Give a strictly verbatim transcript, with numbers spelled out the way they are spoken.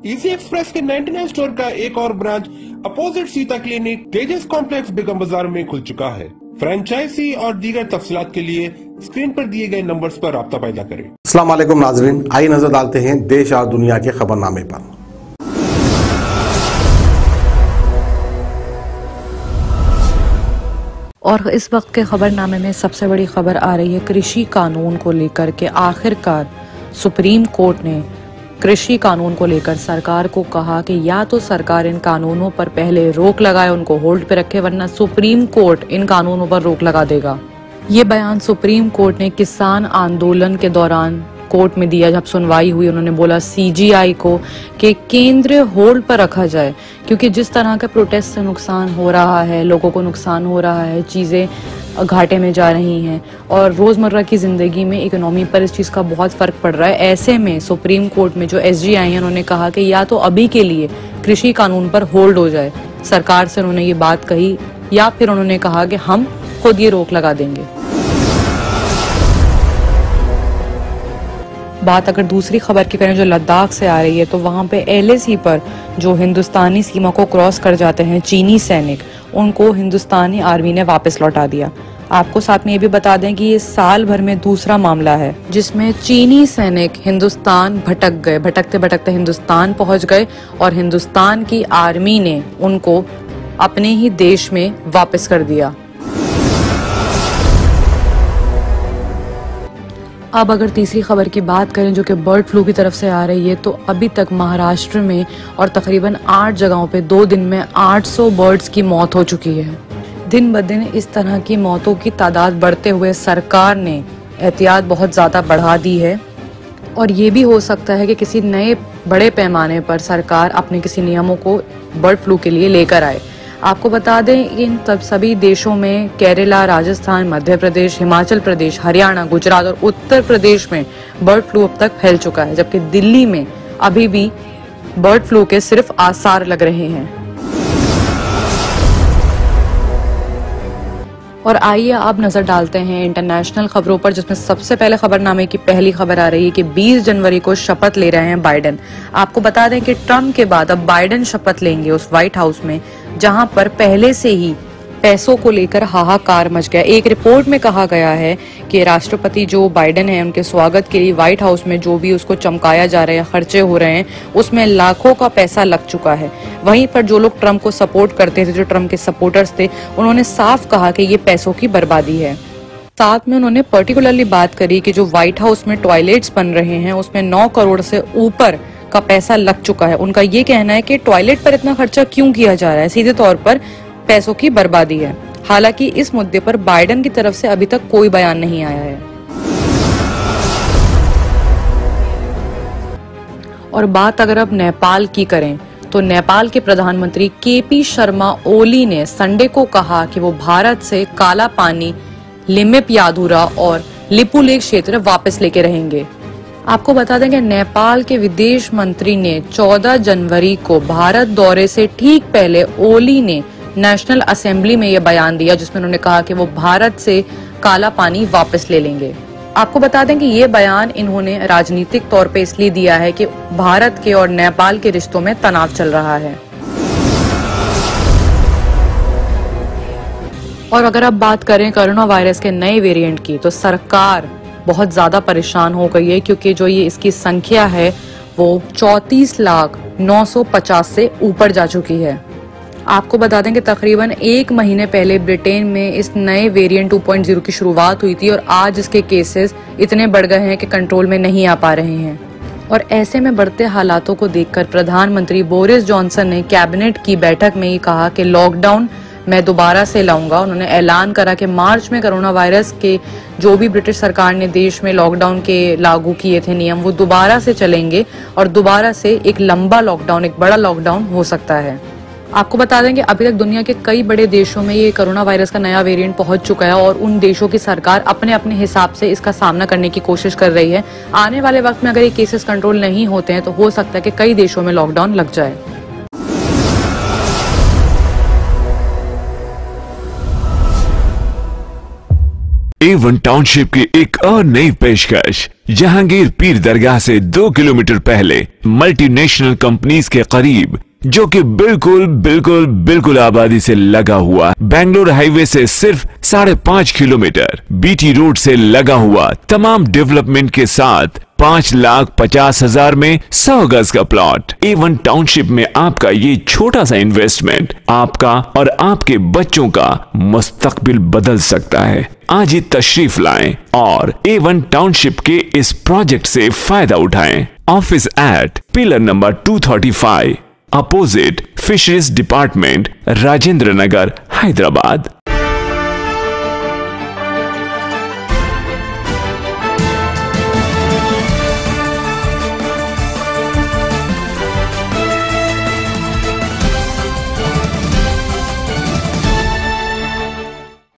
Easy express के निन्यानवे store का एक और branch opposite Sita clinic Tejas complex Begum Bazaar में खुल चुका है। फ्रेंचाइजी और दीगर तफसीलात के लिए स्क्रीन पर दिए गए नंबर्स पर राब्ता पैदा करें। अस्सलाम वालेकुम नाजरीन, आइए नजर डालते हैं देश और दुनिया के खबरनामे पर। और इस वक्त के खबरनामे में सबसे बड़ी खबर आ रही है कृषि कानून को लेकर के आखिरकार सुप्रीम कोर्ट ने कृषि कानून को लेकर सरकार को कहा कि या तो सरकार इन कानूनों पर पहले रोक लगाए, उनको होल्ड पे रखे, वरना सुप्रीम कोर्ट इन कानूनों पर रोक लगा देगा। ये बयान सुप्रीम कोर्ट ने किसान आंदोलन के दौरान कोर्ट में दिया। जब सुनवाई हुई उन्होंने बोला सीजीआई को कि केंद्र होल्ड पर रखा जाए, क्योंकि जिस तरह का प्रोटेस्ट से नुकसान हो रहा है, लोगों को नुकसान हो रहा है, चीज़ें घाटे में जा रही हैं और रोज़मर्रा की ज़िंदगी में इकोनॉमी पर इस चीज़ का बहुत फ़र्क पड़ रहा है। ऐसे में सुप्रीम कोर्ट में जो एसजीआई हैं उन्होंने कहा कि या तो अभी के लिए कृषि कानून पर होल्ड हो जाए, सरकार से उन्होंने ये बात कही, या फिर उन्होंने कहा कि हम खुद ये रोक लगा देंगे। बात अगर दूसरी खबर की करें जो लद्दाख से आ रही है, तो वहाँ पे एलएसी पर जो हिंदुस्तानी सीमा को क्रॉस कर जाते हैं चीनी सैनिक, उनको हिंदुस्तानी आर्मी ने वापस लौटा दिया। आपको साथ में ये भी बता दें कि ये साल भर में दूसरा मामला है जिसमें चीनी सैनिक हिंदुस्तान भटक गए, भटकते भटकते हिंदुस्तान पहुंच गए और हिंदुस्तान की आर्मी ने उनको अपने ही देश में वापस कर दिया। अब अगर तीसरी खबर की बात करें जो कि बर्ड फ्लू की तरफ से आ रही है, तो अभी तक महाराष्ट्र में और तकरीबन आठ जगहों पे दो दिन में आठ सौ बर्ड्स की मौत हो चुकी है। दिन ब दिन इस तरह की मौतों की तादाद बढ़ते हुए सरकार ने एहतियात बहुत ज़्यादा बढ़ा दी है और ये भी हो सकता है कि किसी नए बड़े पैमाने पर सरकार अपने किसी नियमों को बर्ड फ्लू के लिए लेकर आए। आपको बता दें इन तब सभी देशों में केरला, राजस्थान, मध्य प्रदेश, हिमाचल प्रदेश, हरियाणा, गुजरात और उत्तर प्रदेश में बर्ड फ्लू अब तक फैल चुका है, जबकि दिल्ली में अभी भी बर्ड फ्लू के सिर्फ आसार लग रहे हैं। और आइए अब नजर डालते हैं इंटरनेशनल खबरों पर, जिसमें सबसे पहले खबरनामे की पहली खबर आ रही है कि बीस जनवरी को शपथ ले रहे हैं बाइडेन। आपको बता दें कि ट्रम्प के बाद अब बाइडेन शपथ लेंगे उस व्हाइट हाउस में जहां पर पहले से ही पैसों को लेकर हाहाकार मच गया। एक रिपोर्ट में कहा गया है कि राष्ट्रपति जो बाइडेन है उनके स्वागत के लिए व्हाइट हाउस में जो भी उसको चमकाया जा रहा है, खर्चे हो रहे हैं, उसमें लाखों का पैसा लग चुका है। वहीं पर जो लोग ट्रम्प को सपोर्ट करते थे, जो ट्रम्प के सपोर्टर्स थे, उन्होंने साफ कहा कि ये पैसों की बर्बादी है। साथ में उन्होंने पर्टिकुलरली बात करी कि जो व्हाइट हाउस में टॉयलेट्स बन रहे हैं उसमें नौ करोड़ से ऊपर का पैसा लग चुका है। उनका ये कहना है कि टॉयलेट पर इतना खर्चा क्यों किया जा रहा है, सीधे तौर पर पैसों की बर्बादी है। हालांकि इस मुद्दे पर बाइडेन की तरफ से अभी तक कोई बयान नहीं आया है। और बात अगर अब नेपाल की करें तो नेपाल के प्रधानमंत्री केपी शर्मा ओली ने संडे को कहा कि वो भारत से काला पानी, लिम्पियाधुरा और लिपुलेख क्षेत्र वापस लेके रहेंगे। आपको बता दें कि नेपाल के विदेश मंत्री ने चौदह जनवरी को भारत दौरे से ठीक पहले ओली ने नेशनल असेंबली में यह बयान दिया जिसमें उन्होंने कहा कि वो भारत से काला पानी वापस ले लेंगे। आपको बता दें कि ये बयान इन्होंने राजनीतिक तौर पे इसलिए दिया है कि भारत के और नेपाल के रिश्तों में तनाव चल रहा है। और अगर अब बात करें कोरोना वायरस के नए वेरिएंट की, तो सरकार बहुत ज्यादा परेशान हो गई है क्योंकि जो ये इसकी संख्या है वो चौंतीस लाख नौ सौ पचास से ऊपर जा चुकी है। आपको बता दें कि तकरीबन एक महीने पहले ब्रिटेन में इस नए वेरिएंट टू पॉइंट ज़ीरो की शुरुआत हुई थी और आज इसके केसेस इतने बढ़ गए हैं कि कंट्रोल में नहीं आ पा रहे हैं। और ऐसे में बढ़ते हालातों को देखकर प्रधानमंत्री बोरिस जॉनसन ने कैबिनेट की बैठक में ये कहा कि लॉकडाउन मैं दोबारा से लाऊंगा। उन्होंने ऐलान करा कि मार्च में कोरोना वायरस के जो भी ब्रिटिश सरकार ने देश में लॉकडाउन के लागू किए थे नियम, वो दोबारा से चलेंगे और दोबारा से एक लंबा लॉकडाउन, एक बड़ा लॉकडाउन हो सकता है। आपको बता दें कि अभी तक दुनिया के कई बड़े देशों में ये कोरोना वायरस का नया वेरिएंट पहुंच चुका है और उन देशों की सरकार अपने अपने हिसाब से इसका सामना करने की कोशिश कर रही है। आने वाले वक्त में अगर ये केसेस कंट्रोल नहीं होते हैं तो हो सकता है कि कई देशों में लॉकडाउन लग जाए। ए वन टाउनशिप की एक और नई पेशकश। जहांगीर पीर दरगाह से दो किलोमीटर पहले मल्टीनेशनल कंपनीज के करीब, जो कि बिल्कुल बिल्कुल बिल्कुल आबादी से लगा हुआ, बेंगलोर हाईवे से सिर्फ साढ़े पांच किलोमीटर, बीटी रोड से लगा हुआ, तमाम डेवलपमेंट के साथ पांच लाख पचास हजार में सौ गज का प्लॉट। ए वन टाउनशिप में आपका ये छोटा सा इन्वेस्टमेंट आपका और आपके बच्चों का मुस्तकबिल बदल सकता है। आज ही तशरीफ लाएं और ए वन टाउनशिप के इस प्रोजेक्ट से फायदा उठाएं। Office at pillar number two thirty five, opposite fisheries department, Rajendra Nagar, Hyderabad.